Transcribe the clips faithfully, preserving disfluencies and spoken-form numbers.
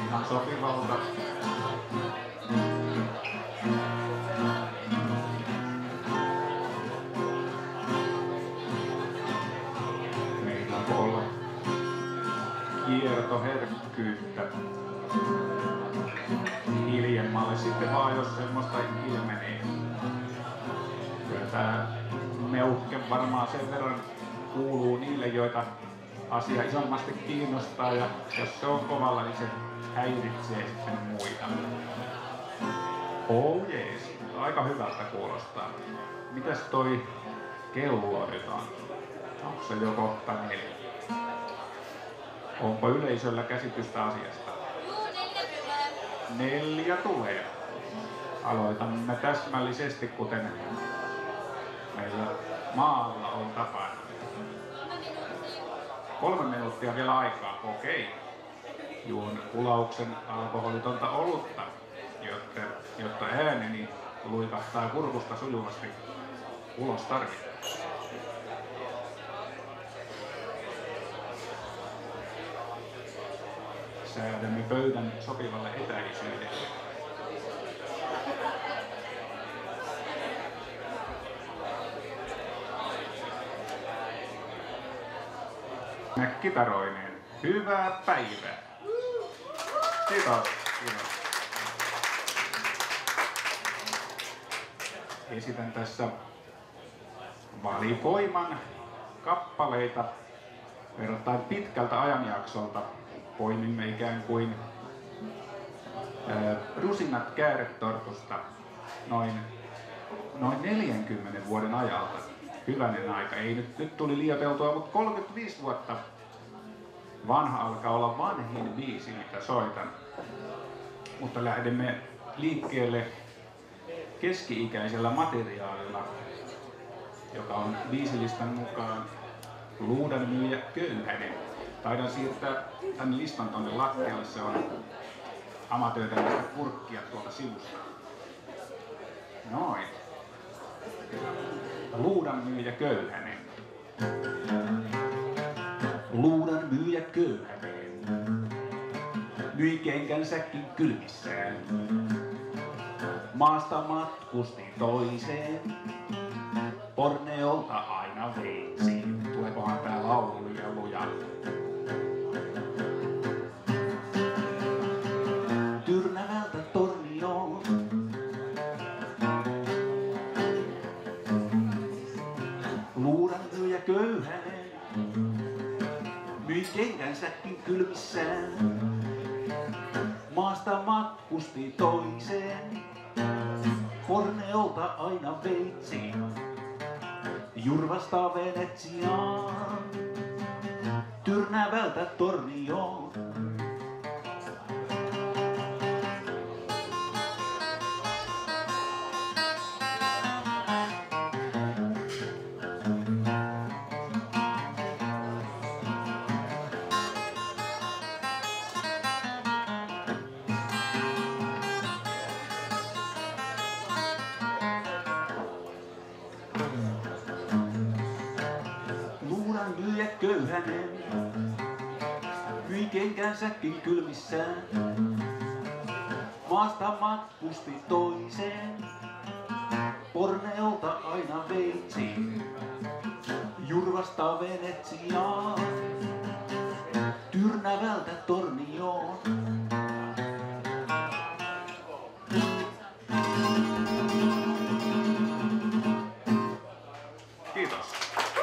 ihan sopivalta. Meillä olla kiertoherkkyyttä. Hiljemmalle sitten vaan, jos semmoista ilmenee. Kyllä tää meuhke varmaan sen verran kuuluu niille, joita asia isommasti kiinnostaa, ja jos se on kovalla, niin se häiritsee sitten muita. Oh jees, aika hyvältä kuulostaa. Mitäs toi kello nyt on? Onko se jo kohta neljä? Onko yleisöllä käsitystä asiasta? Neljä tulee. Aloitamme täsmällisesti, kuten meillä maalla on tapana. Kolme minuuttia vielä aikaa, okei. Juon kulauksen alkoholitonta olutta, jotta, jotta ääneni luikahtaa kurkusta sujuvasti ulos tarvitaan. Säädämme pöydän sopivalle etäisyydelle. Kiparoineen. Hyvää päivää. Kiitos. Kiitos. Esitän tässä valikoiman kappaleita verrattain pitkältä ajanjaksolta. Poimimme ikään kuin ää, rusinat kääretortusta noin, noin neljänkymmenen vuoden ajalta. Hyvänen aika. Ei nyt, nyt tuli liioiteltua, mutta kolmekymmentäviisi vuotta vanha alkaa olla vanhin biisi, mitä soitan. Mutta lähdemme liikkeelle keski-ikäisellä materiaalilla, joka on biisilistan mukaan Luudan myyjä Köyhänen. Taidan siirtää tämän listan tuonne lattialle, se on amatöötämistä kurkkia tuolta sivusta. Noin. Luudan myyjä Köyhänen. Luudan myyjä Köyhänen myi kenkänsäkin kylmissään. Maasta matkusti toiseen, Borneolta aina Sveitsiin. Tuleekohan tää laulu liian luja? Tyrnävältä Tornioon, Luudan myyjä Köyhänen myi kenkänsäkin kylmissään. Maasta matkusti toiseen, Borneolta aina Sveitsiin. Jurvasta Venetsiaan, Tyrnävältä Tornioon. Luudan myyjä Köyhänen myi kenkänsäkin kylmissään. Maasta matkusti toiseen, Borneolta aina Sveitsiin. Jurvasta Venetsiaan, Tyrnävältä Tornioon. Kiitos.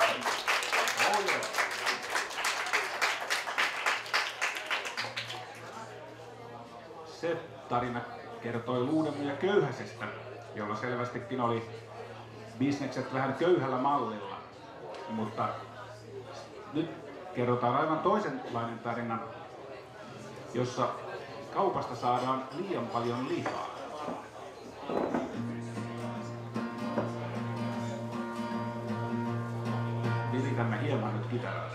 Se tarina kertoi Luudan myyjä Köyhäsestä, jolla selvästikin oli bisnekset vähän köyhällä mallilla. Mutta nyt kerrotaan aivan toisenlainen tarina, jossa kaupasta saadaan liian paljon lihaa. Viritämme hieman nyt kitaraa.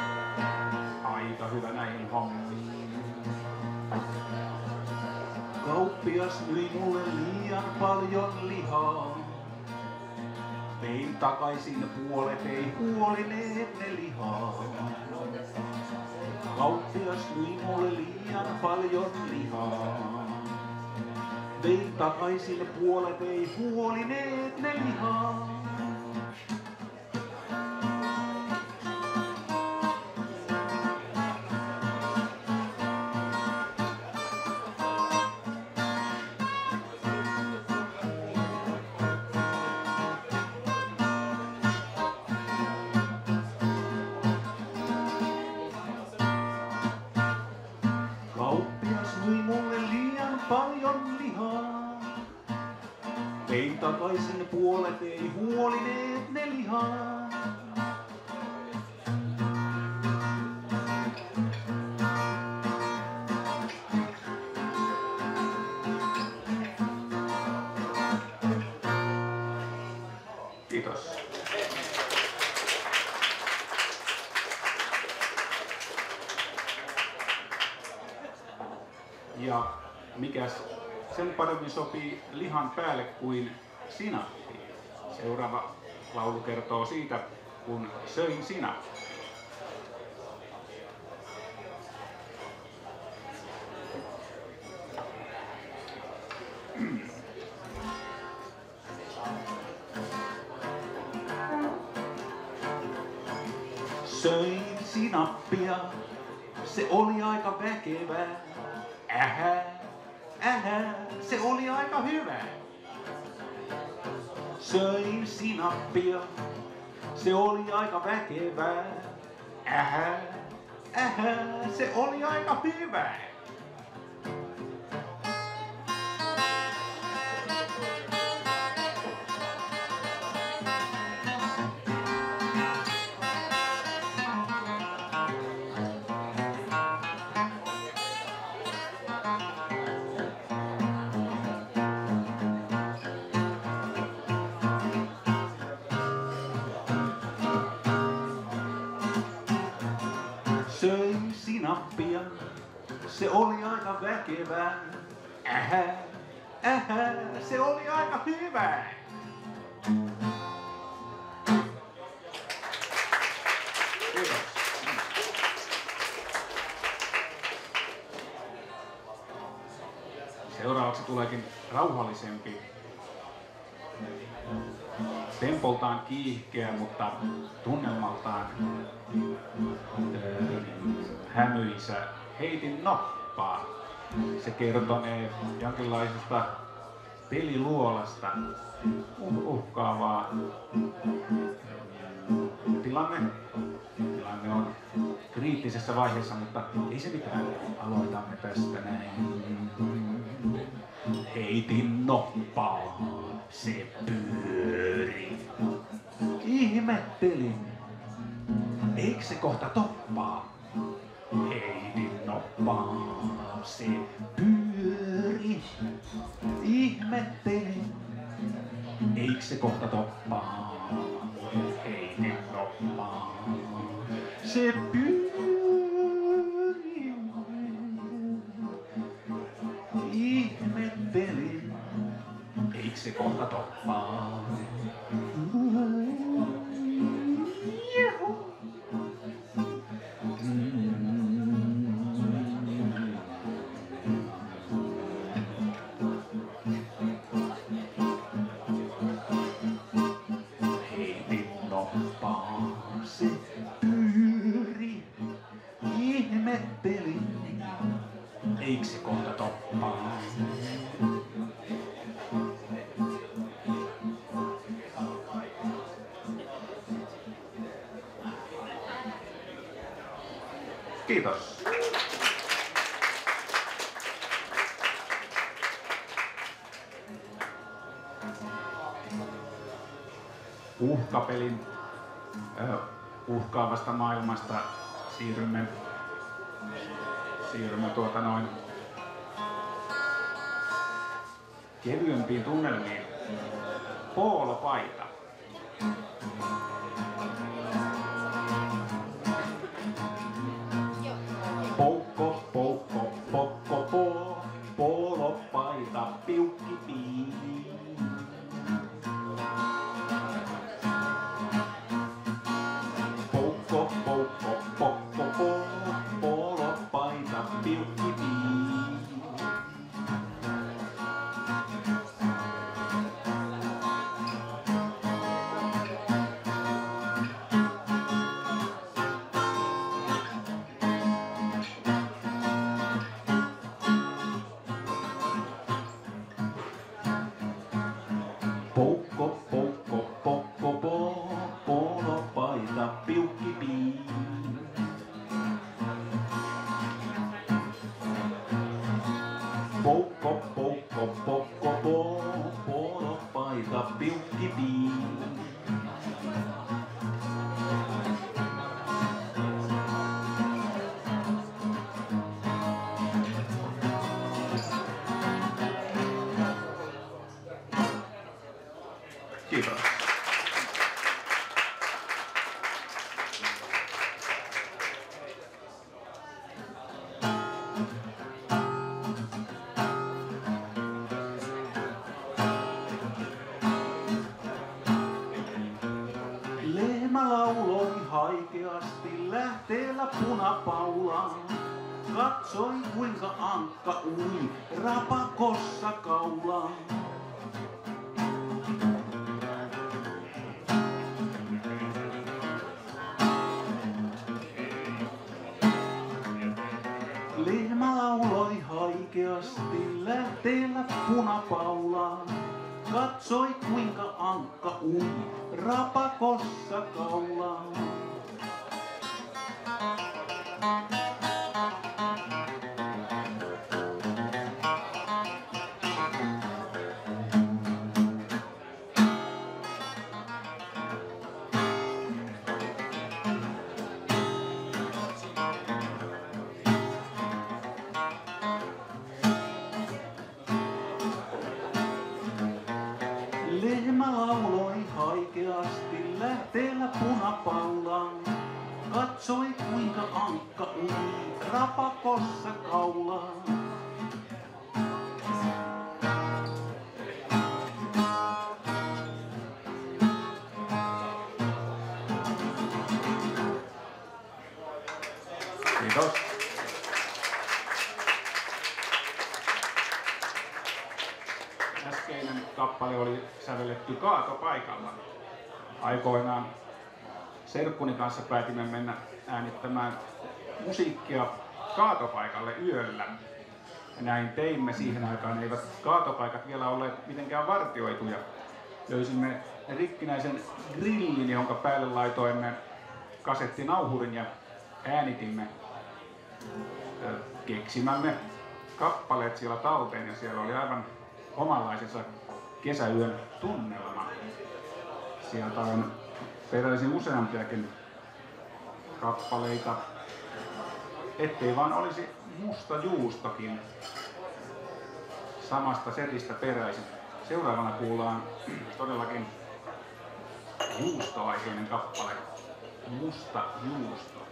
Aika hyvä näihin hommiin. Kauppias myi mulle liian paljon lihaa. Vein takaisin puolet, ei huolineet ne lihaa. Kauppias myi mulle liian paljon lihaa. Vein takaisin puolet, ei huolineet ne lihaa. Kauppias myi mulle liian paljon lihaa. Vein takaisin puolet, ei huolineet ne lihaa. Kiitos. Ja mikäs sen paremmin sopii lihan päälle kuin sinappi. Seuraava laulu kertoo siitä, kun söin sinappia. Söin sinappia, se oli aika väkevää. Ähä, ähä, se oli aika hyvä. Söin sinappia, se oli aika väkevää. Ähä, ähä, se oli aika hyvä. Söin sinappia, se oli aika väkevää. Ähä, ähä, se oli aika hyvä. Kiitos. Seuraavaksi tuleekin rauhallisempi. Tempoltaan kiihkeä, mutta tunnelmaltaan öö, hämyisä. Heitin noppaa. Se kertonee jonkinlaisesta peliluolasta, uh, uhkaavaa tilanne. Tilanne on kriittisessä vaiheessa, mutta ei se mitään. Aloitamme tästä näin. Heitin noppaa, se pyöri. Ihmettelin, eikö se kohta toppaa? Heitin noppaa, se pyöri. Ihmettelin, eikö se kohta toppaa? Heitin noppaa, se pyöri. Ihmettelin, eikö se kohta toppaa? Jehu. Heitin noppaa, se pyöri. Ihmettelin, eikö se kohta toppaa? Kiitos. Uhkapelin äh, uhkaavasta maailmasta siirrymme, siirrymme tuota noin kevyempiin tunnelmiin. Poolopaita. Poukko, poukko, pokko, po, poolopaita. Koppo, koppo, koppo, polopaita, piukkipiin. Kiitos. Lehmä lauloi haikeasti lähteellä punapaulaan. Katsoi kuinka ankka ui rapakossa kaulaan. Lehmä lauloi haikeasti lähteellä punapaulaan. Katsoi kuinka ankka ui rapakossa kaulaan. Lehmä lauloi haikeasti lähteellä punapaulaan. Katsoi kuinka ankka ui rapakossa kaulaan. Kiitos. Äskeinen kappale oli sävelletty kaatopaikalla. Aikoinaan serkkuni kanssa päätimme mennä äänittämään musiikkia kaatopaikalle yöllä. Ja näin teimme. Siihen aikaan eivät kaatopaikat vielä olleet mitenkään vartioituja. Löysimme rikkinäisen grillin, jonka päälle laitoimme kasettinauhurin ja äänitimme keksimämme kappaleet siellä talteen, ja siellä oli aivan omanlaisensa kesäyön tunnelma. Sieltä on peräisin useampiakin kappaleita, ettei vaan olisi musta juustokin samasta setistä peräisin. Seuraavana kuullaan todellakin juustoaiheinen kappale, Musta juusto.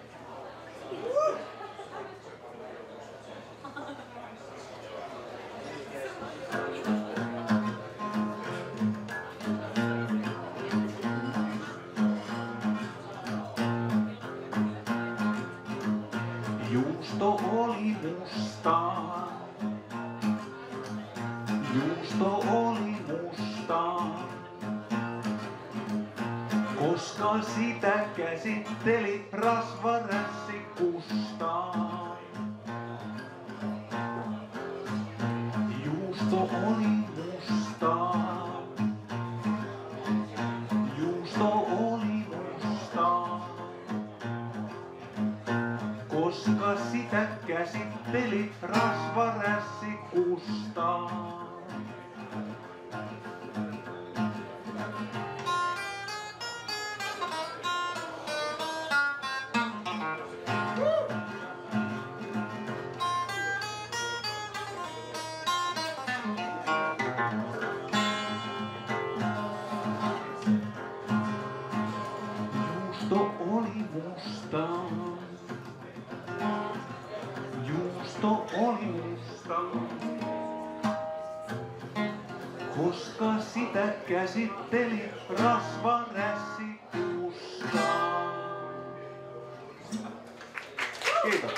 Juusto oli mustaa, juusto oli mustaa, koska sitä käsitteli rasvarässi kustaa. Juusto oli mustaa, juusto oli mustaa, koska sitä käsitteli rasvarässi kustaa. Juusto oli mustaa, juusto oli mustaa, koska sitä käsitteli rasvarässi kustaa. Kiitos.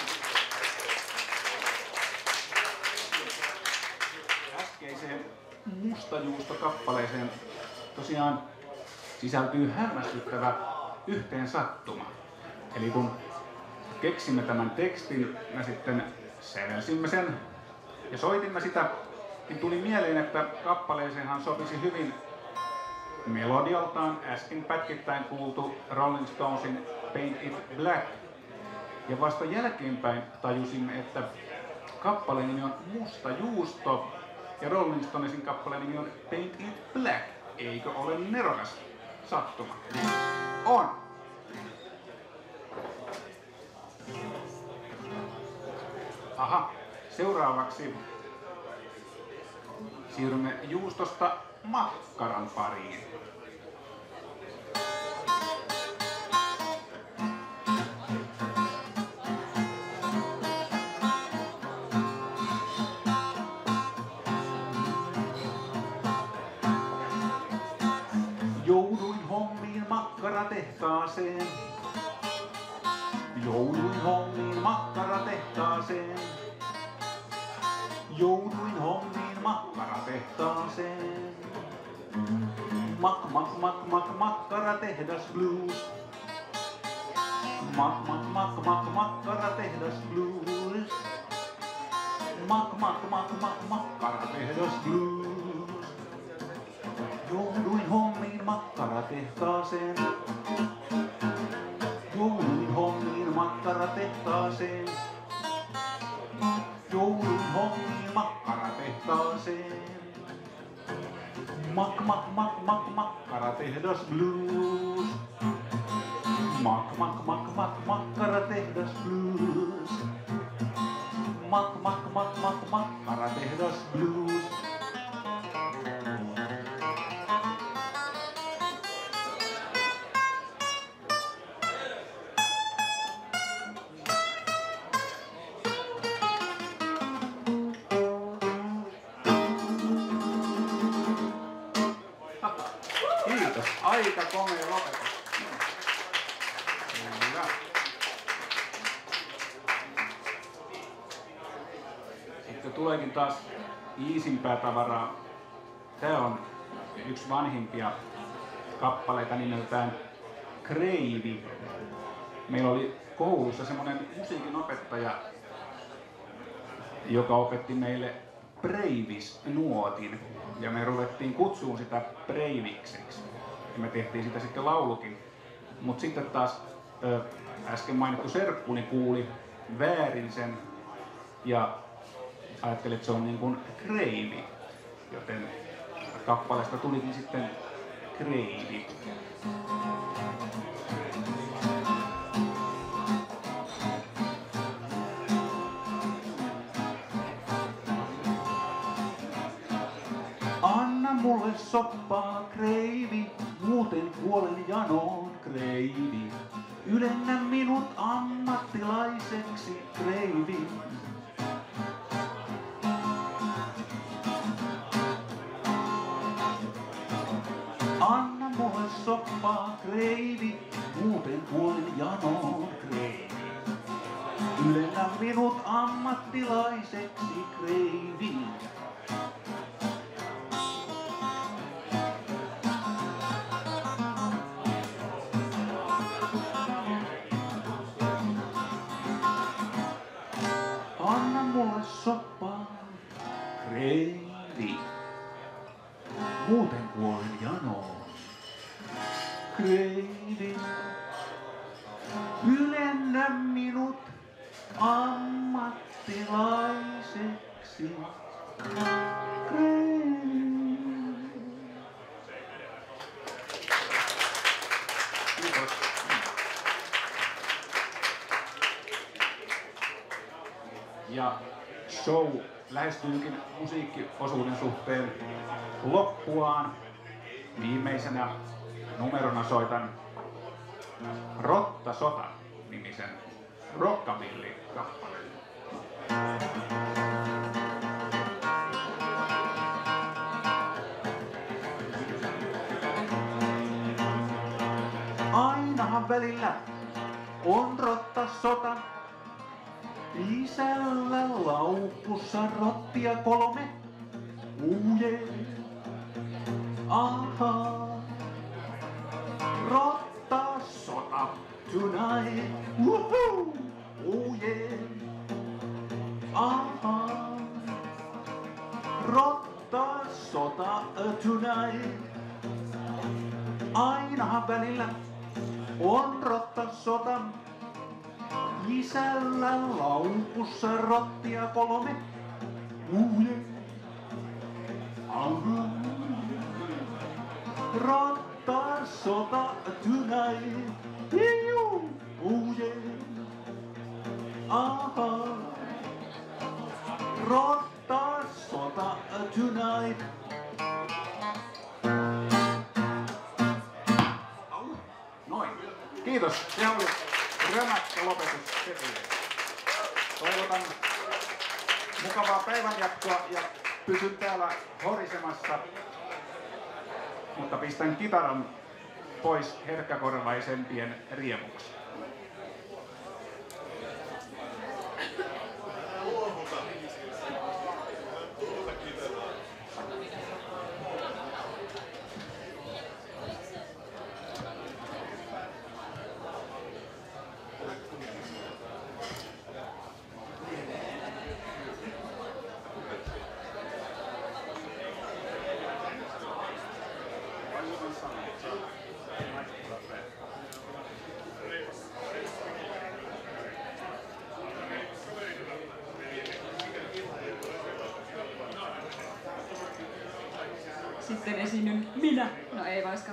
Äskeiseen mustajuustokappaleeseen tosiaan sisältyy hämmästyttävä yhteensattuma. Eli kun keksimme tämän tekstin, me sitten sävelsimme sen ja soitimme sitä, niin tuli mieleen, että kappaleeseenhan sopisi hyvin melodialtaan äsken pätkittäin kuultu Rolling Stonesin Paint It Black. Ja vasta jälkeenpäin tajusimme, että kappaleen nimi on Musta juusto ja Rolling Stonesin kappaleen nimi on Paint It Black. Eikö ole nerokas sattuma? On! Aha, seuraavaksi siirrymme juustosta makkaran pariin. Jouduin hommiin makkaratehtaaseen. Jouduin hommiin makkaratehtaaseen. Jouduin hommiin makkaratehtaaseen. Mak, mak, mak, mak, makkaratehdas blues. Mak, mak, mak, mak, makkaratehdas blues. Mak, mak, mak, mak, makkaratehdas blues. Jouduin hommiin makkaratehtaaseen. Jouduin hommiin makkaratehtaaseen. Jouduin hommiin makkaratehtaaseen. Mak, mak, mak, mak, makkaratehdas blues. Mak, mak, mak, mak, makkaratehdas blues. Mak, mak, mak, mak, makkaratehdas blues. Kiitos. Aika komea lopetus. Hyvä. Sitten tuleekin taas iisimpää tavaraa. Tää on yksi vanhimpia kappaleita nimeltään Kreivi. Meillä oli koulussa semmonen musiikin opettaja, joka opetti meille Breivis-nuotin. Ja me ruvettiin kutsuun sitä Breivikseksi. Ja me tehtiin sitä sitten laulukin. Mut sitten taas ö, äsken mainittu serkkuni kuuli väärin sen ja ajatteli, että se on niin kuin kreivi. Joten kappaleesta tulikin sitten Kreivi. Anna mulle soppaa, kreivi, muuten kuolen janoon, kreivi. Ylennä minut ammattilaiseksi, kreivi. Anna mulle soppaa, kreivi, muuten kuolen janoon, kreivi. Ylennä minut ammattilaiseksi, kreivi. Anna mulle soppaa, kreivi, muuten kuolen janoon, kreivi. Ylennä minut ammattilaiseksi, kreivi. Kiitos. Ja show lähestyykin musiikkiosuuden suhteen loppuaan. Viimeisenä numerona soitan Rotta Sota -nimisen rockabilly-kappaleen. Ainahan välillä on rotta sota. Isällä laukussa rottia kolme. Uje. Aha. Rotta sota tonight. Woohoo. Uje. Aha. Rotta sota tonight. Ainahan välillä on rotta sota. isällä laukussa rottia kolme. Uje. Ahu. Rattas sota tonight. Iu. Uje. Aha. Rattas sota tonight. Noin. Kiitos. Se oli römäkkä lopetus Sepille. Toivotan mukavaa päivänjatkoa ja pysyn täällä horisemassa. Mutta pistän kitaran pois herkkäkorvaisempien riemuksi. Sitten esiinnyn minä. No ei vaiska.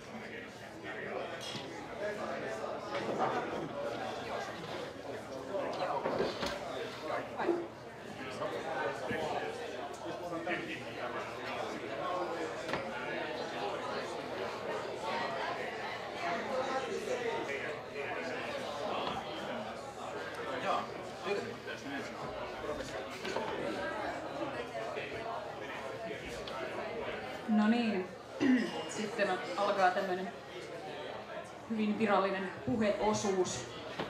No niin, sitten alkaa tämmöinen hyvin virallinen puheosuus.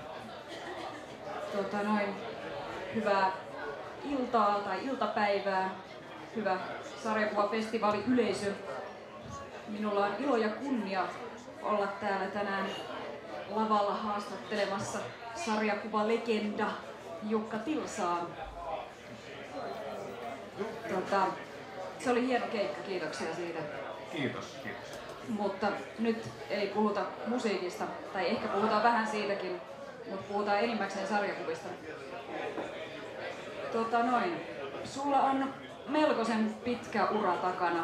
Tota noin, hyvää iltaa tai iltapäivää, hyvä sarjakuvafestivaali yleisö. Minulla on ilo ja kunnia olla täällä tänään lavalla haastattelemassa sarjakuvalegenda Jukka Tilsaa. Tota, se oli hieno keikka, kiitoksia siitä. Kiitos, kiitos. Mutta nyt ei puhuta musiikista, tai ehkä puhutaan vähän siitäkin, mutta puhutaan enimmäkseen sarjakuvista. Tota noin, sulla on melkoisen pitkä ura takana.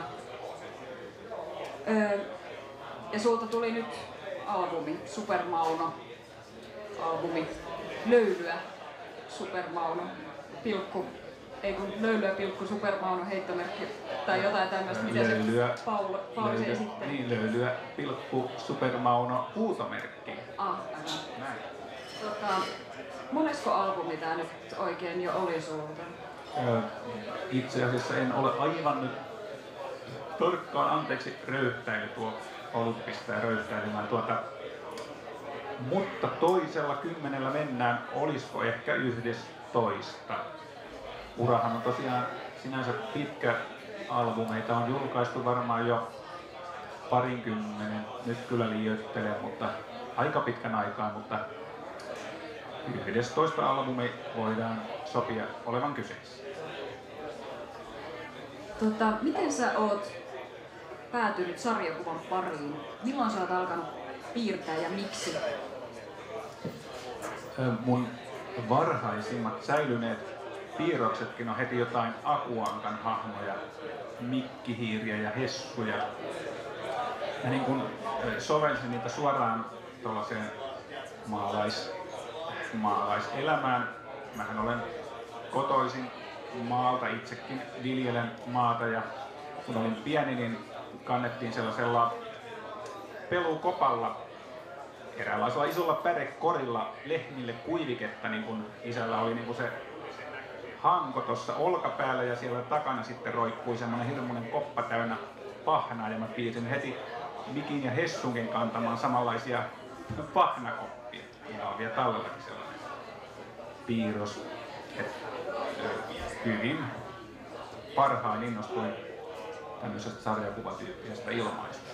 Öö, ja sulta tuli nyt albumi, Supermauno. Albumi, Löylyä, Supermauno, pilkku. Ei kun Löylyä, pilkku, Supermauno, heittomerkki tai jotain tämmöistä, miten löylyä, se Paul, Paul löylyä, se esittää. Niin, Löylyä, pilkku, Supermauno, huutomerkki. Ah, aivan. Näin. Tota, monesko albumi tää nyt oikein jo oli sulta? Öö, itse asiassa en ole aivan nyt tarkkaan, anteeksi, röyhtäily tuo, olut pistää röyhtäilymään tuota. Mutta toisella kymmenellä mennään, olisiko ehkä yhdestoista. Urahan on tosiaan sinänsä pitkä albumeita, on julkaistu varmaan jo parinkymmenen, nyt kyllä liioittelen, mutta aika pitkän aikaa, mutta yhdestoista albumi voidaan sopia olevan kyseessä. Tota, miten sä oot päätynyt sarjakuvan pariin? Milloin sä oot alkanut piirtää ja miksi? Mun varhaisimmat säilyneet piirroksetkin on heti jotain Akuankan hahmoja, mikkihiiriä ja hessuja. Ja niin kun sovelsin niitä suoraan tuollaiseen maalais, maalaiselämään. Mähän olen kotoisin maalta, itsekin viljelen maata ja kun olin pieni, niin kannettiin sellaisella pelukopalla, eräänlaisella isolla pärekorilla lehmille kuiviketta, niin kun isällä oli niin kun se hanko tuossa olkapäällä ja siellä takana sitten roikkui semmoinen hirmuinen koppa täynnä pahnaa ja mä piirsin heti Mikin ja Hessunkin kantamaan samanlaisia pahnakoppia. Niillä on vielä tallellakin sellainen piirros. Et, hyvin parhain innostuin tämmöisestä sarjakuvatyyppisestä ilmaisusta.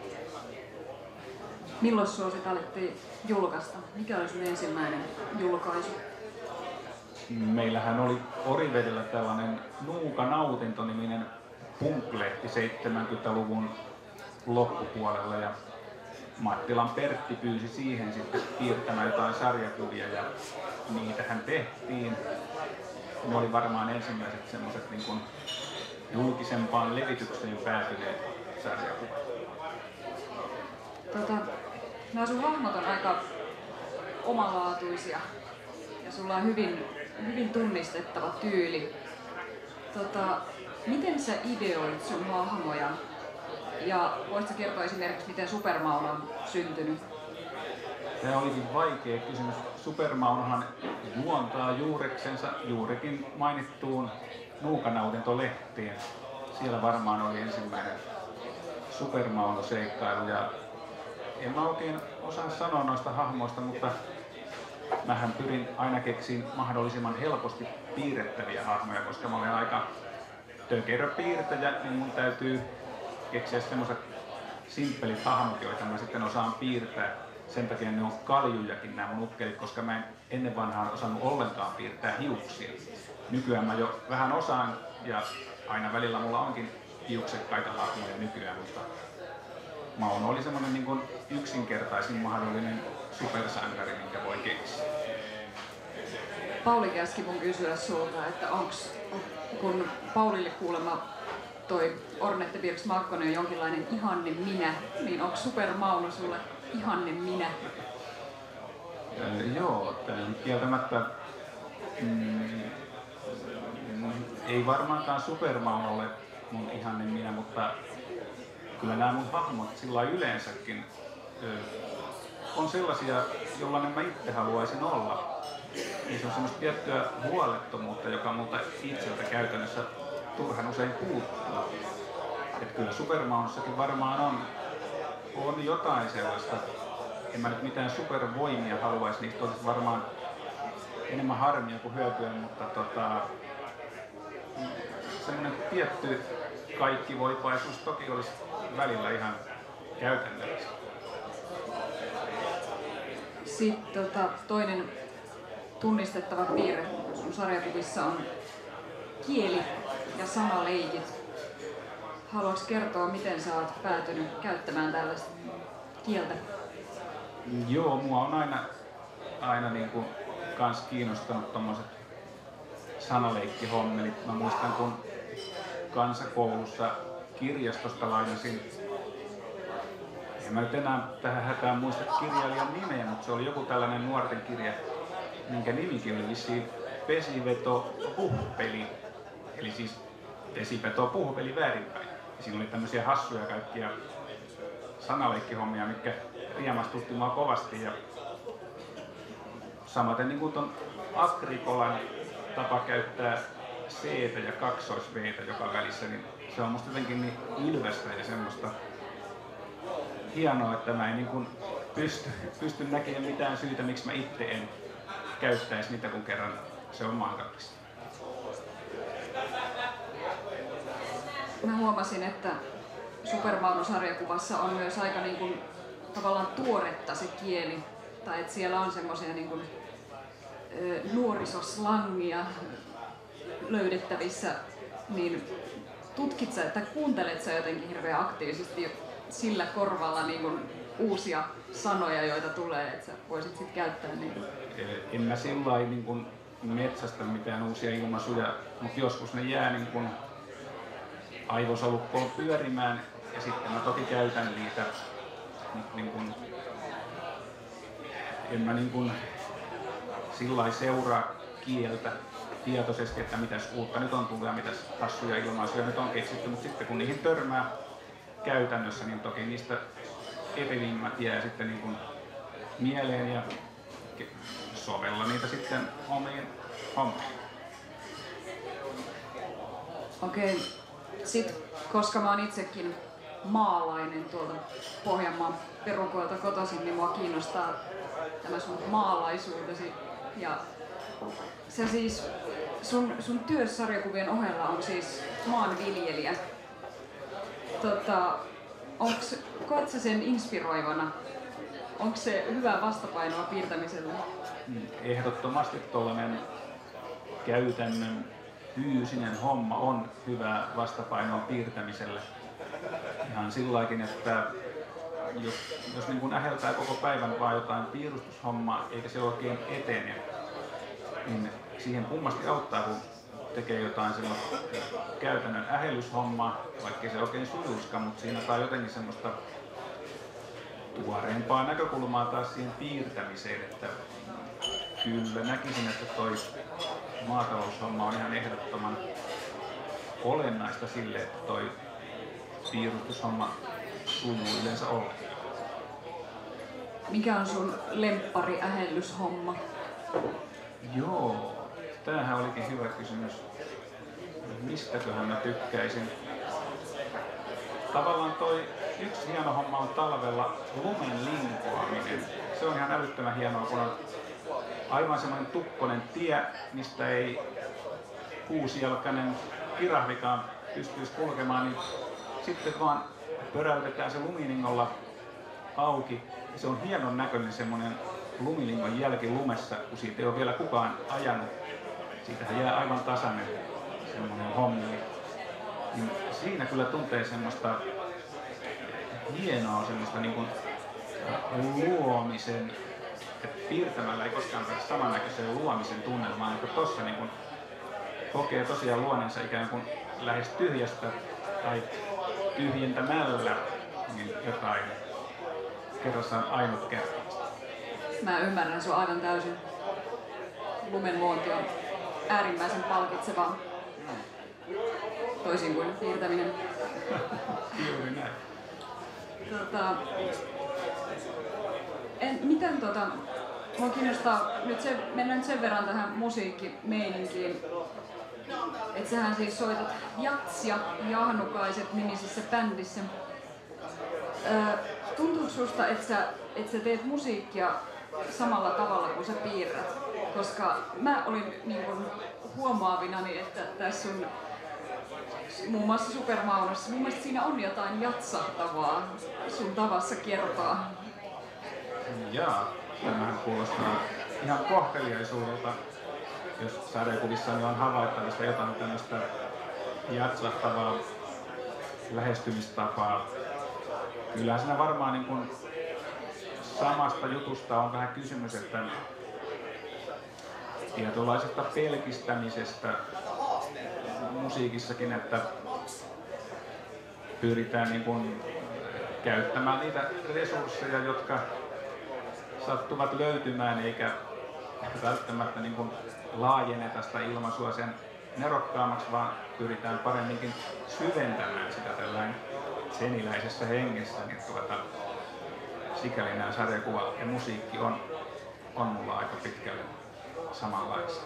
Milloin sua sit alettiin julkaista? Mikä oli sun ensimmäinen julkaisu? Meillähän oli Orivedellä tällainen Nuuka Nautinto-niminen punklehti seitsemänkymmentäluvun loppupuolella ja Mattilan Pertti pyysi siihen sitten piirtämään jotain sarjakuvia ja niitähän tehtiin. Ne oli varmaan ensimmäiset semmoiset niin kuin julkisempaan levitykseen päätyneet sarjakuvat. Tota, nämä sun hahmot on aika omalaatuisia ja sulla on hyvin, hyvin tunnistettava tyyli. Tota, miten sä ideoit sun hahmoja? Ja voisitko kertoa esimerkiksi, miten Supermauno on syntynyt? Tämä olikin vaikea kysymys. Supermaunohan juontaa juureksensa juurikin mainittuun Nuukanaudinto-lehteen. Siellä varmaan oli ensimmäinen Supermauno-seikkailu. Ja en mä oikein osaa sanoa noista hahmoista, mutta mähän pyrin aina keksiin mahdollisimman helposti piirrettäviä hahmoja, koska mä olen aika tökerö piirtäjä, niin mun täytyy keksiä semmoiset simppelit hahmot, joita mä sitten osaan piirtää. Sen takia ne on kaljujakin nämä mun ukkelit, koska mä en ennen vanhaan osannut ollenkaan piirtää hiuksia. Nykyään mä jo vähän osaan ja aina välillä mulla onkin hiuksekkaita hahmoja nykyään, mutta Mauno oli semmoinen niin kuin yksinkertaisin mahdollinen supersankari, minkä voi keksiä. Pauli käski mun kysyä sulta, että onks, kun Paulille kuulemma toi Ornette Birks Makkonen on jonkinlainen ihanne minä, niin onko Supermauno sulle ihanne minä? Öö, joo, kieltämättä mm, ei varmaankaan Supermauno ole mun ihanne minä, mutta kyllä nämä mun hahmot sillä yleensäkin öö, on sellaisia, jollainen mä itse haluaisin olla. Niissä on semmoista tiettyä huolettomuutta, joka multa itseltä käytännössä turhan usein puuttuu. Että kyllä Supermaunossakin varmaan on, on jotain sellaista. En mä nyt mitään supervoimia haluaisi, niistä olisi varmaan enemmän harmia kuin hyötyä, mutta tota, semmoinen tietty kaikkivoipaisuus toki olisi välillä ihan käytännöllistä. Sitten tota, toinen tunnistettava piirre sun sarjakuvissa on kieli ja sanaleikit. Haluatko kertoa, miten sä oot päätynyt käyttämään tällaista kieltä? Joo, mua on aina, aina niin kuin kans kiinnostanut tommoset sanaleikkihommelit. Mä muistan, kun kansakoulussa kirjastosta lainasin, en mä nyt enää tähän hätään muista kirjailijan nimeä, mutta se oli joku tällainen nuorten kirja, minkä nimikin oli vissiin Vesiveto Puhpeli. Eli siis Vesiveto Puhpeli väärinpäin. Ja siinä oli tämmöisiä hassuja kaikkia sanaleikkihommia, mitkä riemastutti mua kovasti. Ja samaten niin kuin ton Agrikolan tapa käyttää C-tä ja kaksois-V-tä joka välissä, niin se on musta jotenkin niin ylvästä ja semmoista hienoa, että mä en niin kuin pysty, pysty näkemään mitään syytä, miksi mä itse en käyttäisi niitä, kun kerran se on mahdollista. Mä huomasin, että Supermauno-sarjakuvassa on myös aika niin kuin, tavallaan tuoretta se kieli. Tai että siellä on semmoisia niin kuin, nuorisoslangia löydettävissä. Niin tutkit sä, että kuuntelet sä jotenkin hirveän aktiivisesti sillä korvalla niin kuin uusia sanoja, joita tulee, että sä voisit sit käyttää niitä? En mä sillä niin kuin metsästä mitään uusia ilmaisuja, mutta joskus ne jää niin kuin aivosolukkoon pyörimään ja sitten mä toki käytän niitä. Niin kuin, en mä niin kuin sillä seuraa kieltä tietoisesti, että mitäs uutta nyt on tullut ja mitäs hassuja ilmaisuja nyt on keksitty, mutta sitten kun niihin törmää käytännössä, niin toki niistä erivimmät jää sitten niin kuin mieleen ja sovella niitä sitten omiin hommiin. Okei, okay. Sitten koska mä oon itsekin maalainen tuolta Pohjanmaan perukoilta kotoisin, niin mua kiinnostaa tämä sun maalaisuutesi. Ja se siis, sun, sun työssarjakuvien ohella on siis maanviljelijä. Tota, onks, koet sä sen inspiroivana? Onko se hyvää vastapainoa piirtämiselle? Ehdottomasti tuollainen käytännön fyysinen homma on hyvää vastapainoa piirtämiselle. Ihan silläkin, että jos, jos niin kuin äheltää koko päivän vaan jotain piirustushommaa eikä se oikein etene, niin siihen kummasti auttaa, kun tekee jotain semmoista käytännön ähellyshommaa, vaikkei se oikein sujuiskaan, mutta siinä saa jotenkin semmoista tuoreempaa näkökulmaa taas siihen piirtämiseen, että kyllä näkisin, että toi maataloushomma on ihan ehdottoman olennaista sille, että toi piirustushomma sujuu yleensä olla. Mikä on sun lemppari ähellyshomma? Joo, tämähän olikin hyvä kysymys. Mistäköhän mä tykkäisin? Tavallaan toi yksi hieno homma on talvella lumen linkoaminen. Se on ihan älyttömän hienoa, kun on aivan semmoinen tukkonen tie, mistä ei kuusijalkainen kirahvikaan pystyisi kulkemaan, niin sitten vaan pöräytetään se lumilingolla auki. Se on hienon näköinen semmoinen lumilingon jälki lumessa, kun siitä ei ole vielä kukaan ajanut. Siitähän jää aivan tasainen semmoinen hommi. Niin siinä kyllä tuntee semmoista hienoa semmoista niin kuin luomisen, että piirtämällä ei koskaan pääse samannäköiseen luomisen tunnelmaan, mutta tossa niin kuin kokee tosiaan luoneensa ikään kuin lähes tyhjästä tai tyhjentämällä niin jotain kerrassaan ainutkertaista. Mä ymmärrän sun aivan täysin. Lumen luonti on äärimmäisen palkitsevaa. Toisin kuin piirtäminen. Juuri näin. Tota, en, miten tota, mua kiinnostaa, nyt se, mennään nyt sen verran tähän musiikkimeininkiin, että sähän siis soitat Jatsia Jahnukaiset nimisessä bändissä. Ö, tuntuuko susta, että sä, et sä teet musiikkia samalla tavalla kuin sä piirrät? Koska mä olin niin kun huomaavinani, että tässä sun muun muassa Supermaunossa, mun mielestä siinä on jotain jatsahtavaa sun tavassa kertoa. Jaa, tämähän kuulostaa ihan kohteliaisuudelta, jos sarjakuvissa on havaittavissa jotain tämmöistä jatsahtavaa lähestymistapaa. Kyllähän siinä varmaan niin kuin samasta jutusta on vähän kysymys, että tietynlaisesta pelkistämisestä musiikissakin, että pyritään niin kuin käyttämään niitä resursseja, jotka sattuvat löytymään, eikä välttämättä niin kuin laajenneta sitä ilmaisua sen nerokkaammaksi, vaan pyritään paremminkin syventämään sitä tällainen seniläisessä hengessä, niin tuota, sikäli nämä sarjakuva ja musiikki on, on mulla aika pitkälle samanlaisia.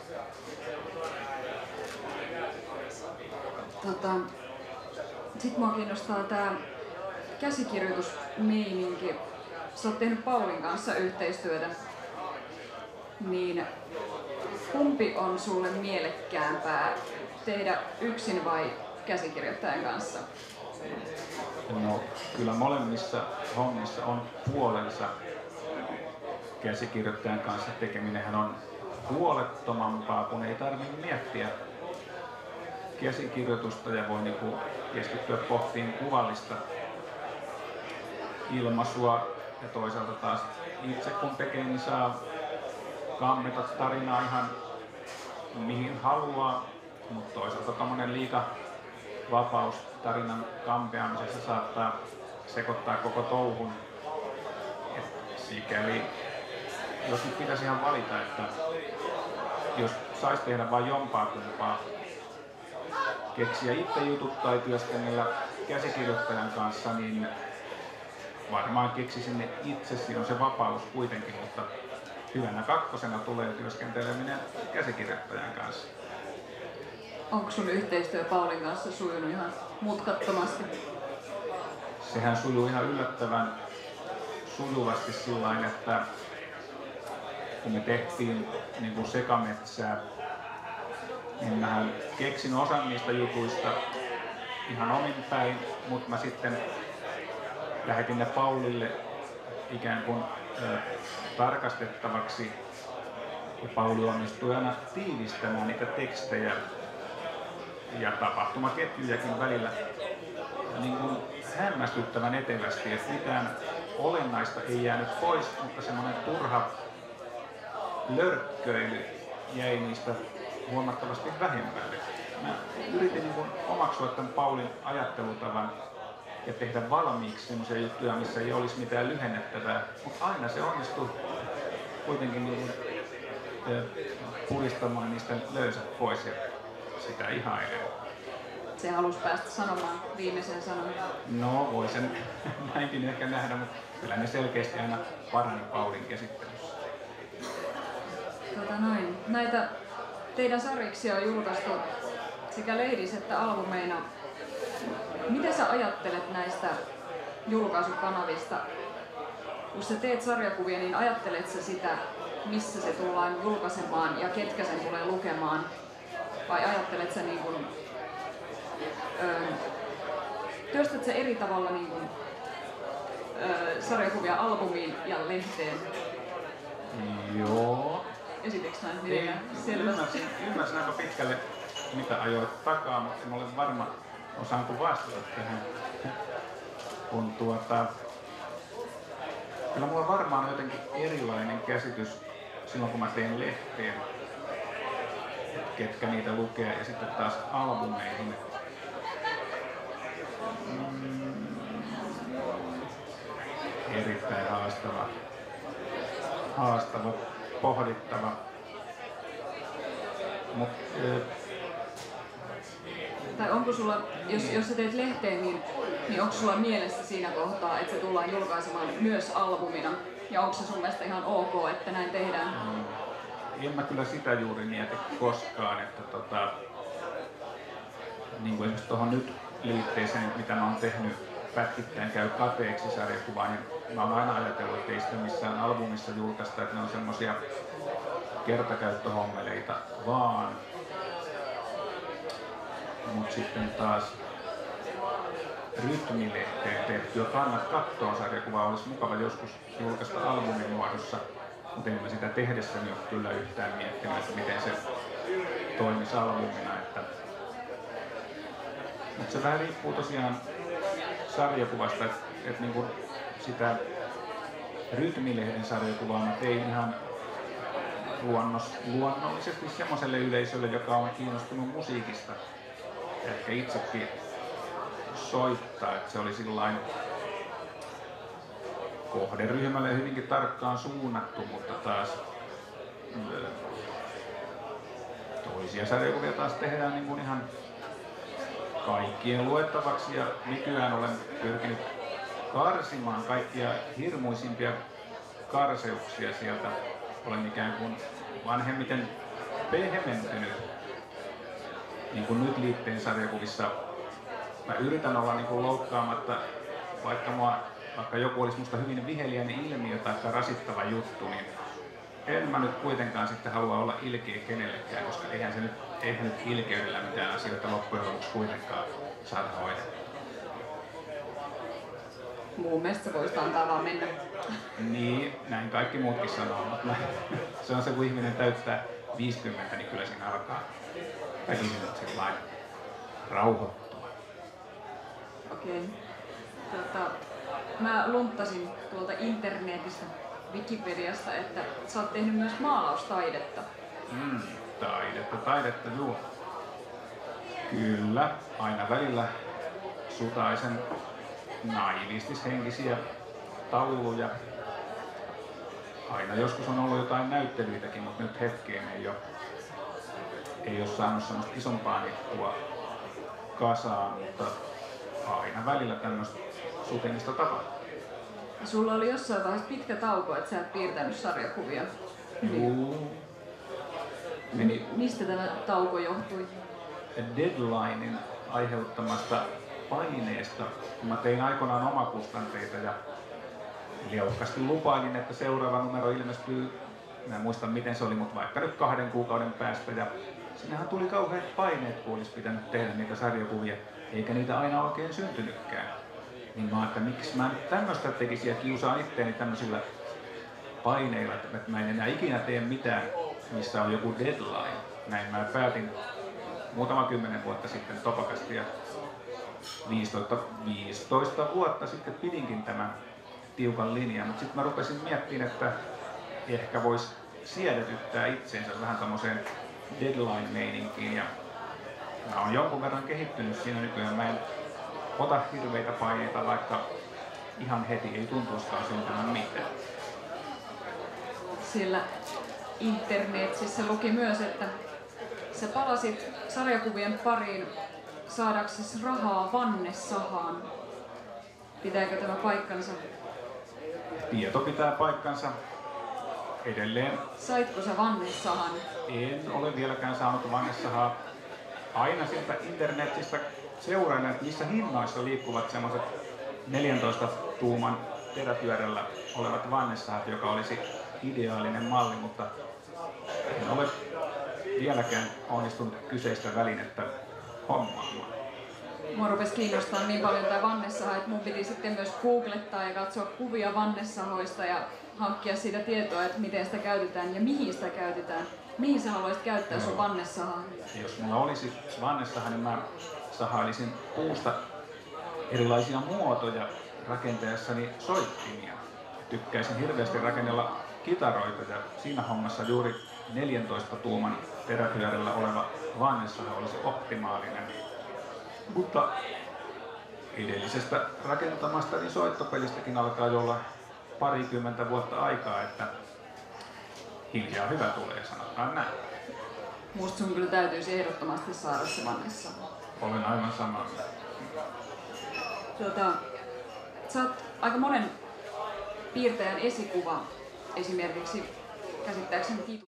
Tota, Sitten mua kiinnostaa tää käsikirjoitusmeininki. Sä oot tehnyt Paulin kanssa yhteistyötä. Niin kumpi on sulle mielekkäämpää, tehdä yksin vai käsikirjoittajan kanssa? No, kyllä molemmissa hommissa on puolensa. Käsikirjoittajan kanssa tekeminenhän on huolettomampaa, kun ei tarvitse miettiä käsikirjoitusta ja voi niinku keskittyä pohtiin kuvallista ilmaisua. Ja toisaalta taas itse kun tekee, niin saa kammeta tarinaa ihan mihin haluaa, mutta toisaalta tommonen liika vapaus tarinan kampeamisessa saattaa sekoittaa koko touhun. Et sikäli, jos nyt pitäisi ihan valita, että jos sais tehdä vain jompaa kumpaa, keksiä itse jutut tai työskennellä käsikirjoittajan kanssa, niin varmaan keksisin ne itse, siinä on se vapaus kuitenkin, mutta hyvänä kakkosena tulee työskenteleminen käsikirjoittajan kanssa. Onko sun yhteistyö Paulin kanssa sujunut ihan mutkattomasti? Sehän sujuu ihan yllättävän sujuvasti sillain, että kun me tehtiin niin kuin Sekametsää, niin mähän keksin osan niistä jutuista ihan omin päin, mutta mä sitten lähetin ne Paulille ikään kuin ö, tarkastettavaksi. Ja Pauli onnistui aina tiivistämään niitä tekstejä ja tapahtumaketjujakin välillä niin kuin hämmästyttävän etevästi, että mitään olennaista ei jäänyt pois, mutta semmoinen turha lörkköily jäi niistä huomattavasti vähemmälle. Mä yritin niin kuin omaksua tämän Paulin ajattelutavan ja tehdä valmiiksi semmoisia juttuja, missä ei olisi mitään lyhennettävää, mutta aina se onnistui kuitenkin niin kuin, puristamaan niistä löysät pois ja sitä ihailen. Se halusi päästä sanomaan viimeisen sanan. No, voi sen näinkin ehkä nähdä, mutta kyllä ne selkeästi aina parani Paulin käsittelyssä. Tota noin. Näitä teidän sarjiksia on julkaistu sekä lehdissä että albumeina. Mitä sä ajattelet näistä julkaisukanavista? Kun sä teet sarjakuvia, niin ajattelet sä sitä, missä se tullaan julkaisemaan ja ketkä sen tulee lukemaan? Vai ajattelet sä niin kuin, öö, työstät sä eri tavalla niin kuin, öö, sarjakuvia albumiin ja lehteen? Joo. Esiteks näin Ei, mitenkään selvästi? ymmärsin, ymmärsin aika pitkälle, mitä ajoit takaa, mutta en ole varma, osaanko vastata tähän. Kun tuota, kyllä mulla varmaan on jotenkin erilainen käsitys silloin, kun mä teen lehteen, ketkä niitä lukee, ja sitten taas albumeihin. Mm, erittäin haastava, haastava, pohdittava. Mut, ö, Tai onko sulla, jos, jos sä teet lehteen, niin, niin onko sulla mielessä siinä kohtaa, että se tullaan julkaisemaan myös albumina? Ja onko se sun mielestä ihan ok, että näin tehdään? Mm. En mä kyllä sitä juuri mieti koskaan, että tota, niin kuin esimerkiksi tuohon nyt liitteeseen, mitä mä oon tehnyt pätkittäin käy kateeksi sarjakuvaan, niin mä oon aina ajatellut, että ei sitä missään albumissa julkaista, että ne on semmosia kertakäyttöhommeleita vaan. Mut sitten taas rytmilehteen tehtyä Kannat kattoon -sarjakuvaa olisi mukava joskus julkaista albumin muodossa, mutta en mä sitä tehdessäni ole kyllä yhtään miettinyt, että miten se toimisi albumina. Että... Mutta se vähän riippuu tosiaan sarjakuvasta, että et niinku sitä rytmilehden sarjakuvaa mä tein ihan luonnos, luonnollisesti semmoiselle yleisölle, joka on kiinnostunut musiikista. Ehkä itsekin soittaa, että se oli sillain kohderyhmälle hyvinkin tarkkaan suunnattu, mutta taas toisia sarjakuvia taas tehdään niin kuin ihan kaikkien luettavaksi ja nykyään olen pyrkinyt karsimaan kaikkia hirmuisimpia karseuksia sieltä. Olen ikään kuin vanhemmiten pehmentynyt. Niin kuin nyt liitteen sarjakuvissa mä yritän olla niin kuin loukkaamatta, vaikka, mua, vaikka joku olisi musta hyvin viheliäinen ilmiö tai rasittava juttu, niin en mä nyt kuitenkaan sitten halua olla ilkeä kenellekään, koska eihän se nyt, eihän nyt ilkeydellä mitään asioita loppujen lopuksi kuitenkaan saada hoidettua. Mun mielestä se voisi antaa vaan mennä. Niin, näin kaikki muutkin sanoo, mutta se on se, kun ihminen täyttää viisikymmentä, niin kyllä siinä alkaa väkisinut sillain rauhoittua. Okei. Tota, mä lunttasin tuolta internetistä, Wikipediasta, että sä oot tehnyt myös maalaustaidetta. Mm, taidetta, taidetta, juu. Kyllä, aina välillä sutaisen naivistishenkisiä tauluja. Aina joskus on ollut jotain näyttelyitäkin, mutta nyt hetkeen ei ole, ei ole saanut semmoista isompaa nippua kasaan, mutta aina välillä tämmöistä sutemista tapahtuu. Sulla oli jossain vaiheessa pitkä tauko, että sä et piirtänyt sarjakuvia. Juu. Meni Mistä tämä tauko johtui? Deadlinein aiheuttamasta paineesta, kun mä tein aikoinaan omakustanteita ja liaukkaasti lupailin, että seuraava numero ilmestyy, mä en muista miten se oli, mutta vaikka nyt kahden kuukauden päästä. Ja sinnehän tuli kauheat paineet, kun olisi pitänyt tehdä niitä sarjakuvia, eikä niitä aina oikein syntynytkään. Niin mä ajattelin, että miksi mä nyt tämmöistä tekisin ja kiusaan itteeni tämmöisillä paineilla, että mä en enää ikinä tee mitään, missä on joku deadline. Näin mä päätin muutama kymmenen vuotta sitten topakasti ja viisitoista, viisitoista vuotta sitten pidinkin tämän tiukan linjan, mutta sitten mä rupesin miettimään, että ehkä voisi siedätyttää itseensä vähän tommoseen deadline-meininkiin. Ja mä oon jonkun verran kehittynyt siinä nykyään. Mä en ota hirveitä paineita, vaikka ihan heti ei tuntuisikaan syntymään mitään. Sillä internetissä luki myös, että sä palasit sarjakuvien pariin saadaksesi rahaa vannesahaan. Pitääkö tämä paikkansa? Tieto pitää paikkansa. Edelleen. Saitko sä vannesahan? En ole vieläkään saanut vannesahaa. Aina sieltä internetistä seuraan, että missä hinnoissa liikkuvat semmoiset neljäntoista tuuman teräpyörällä olevat vannesahat, joka olisi ideaalinen malli, mutta en ole vieläkään onnistunut kyseistä välinettä hommaamaan. Mua rupesi kiinnostaa niin paljon tämä vannesaha, että mun piti sitten myös googlettaa ja katsoa kuvia vannesahoista ja hankkia siitä tietoa, että miten sitä käytetään ja mihin sitä käytetään. Mihin sä haluaisit käyttää sun vannesahaa? Jos mulla olisi vannesaha, niin mä sahailisin puusta erilaisia muotoja rakentaessani soittimia. Tykkäisin hirveästi rakennella kitaroita ja siinä hommassa juuri neljäntoista tuuman teräpyörällä oleva vannesaha olisi optimaalinen. Mutta edellisestä rakentamastani soittopelistäkin alkaa jo olla parikymmentä vuotta aikaa, että hiljaa hyvä tulee, sanotaan näin. Musta sun kyllä täytyisi ehdottomasti saada se vannesaha. Olen aivan samaa. Tuota, sä oot aika monen piirtäjän esikuva, esimerkiksi käsittääkseni